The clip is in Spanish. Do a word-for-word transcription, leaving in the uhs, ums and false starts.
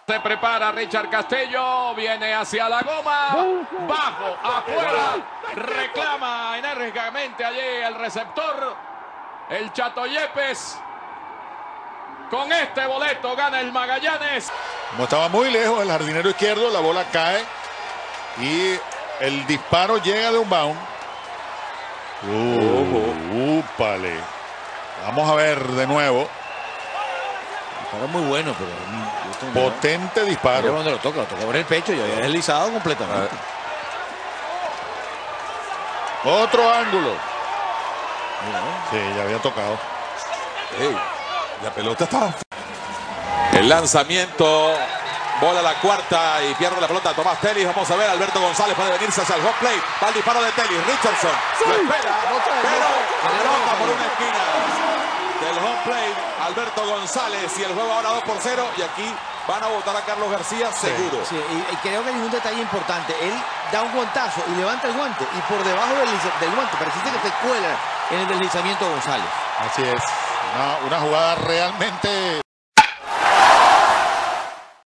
Se prepara Richard Castillo, viene hacia la goma, bajo, afuera, reclama enérgicamente allí el receptor, el Chato Yepes. Con este boleto gana el Magallanes. Como estaba muy lejos el jardinero izquierdo, la bola cae y el disparo llega de un bound. Uh, úpale. Vamos a ver de nuevo. Era muy bueno, pero potente disparo. Cuando lo toca, lo toca por el pecho y había deslizado completamente. Otro ángulo. Sí, ya había tocado. Hey, la pelota estaba. El lanzamiento, bola la cuarta y pierde la pelota Tomás Telis. Vamos a ver, Alberto González puede venirse hacia el home plate. Va el disparo de Telis, Richardson lo espera, pero anota por una esquina del home plate Alberto González y el juego ahora dos por cero y aquí van a votar a Carlos García seguro. Sí, y, y creo que hay un detalle importante. Él da un guantazo y levanta el guante y por debajo del, del guante parece que se cuela en el deslizamiento González. Así es, una, una jugada realmente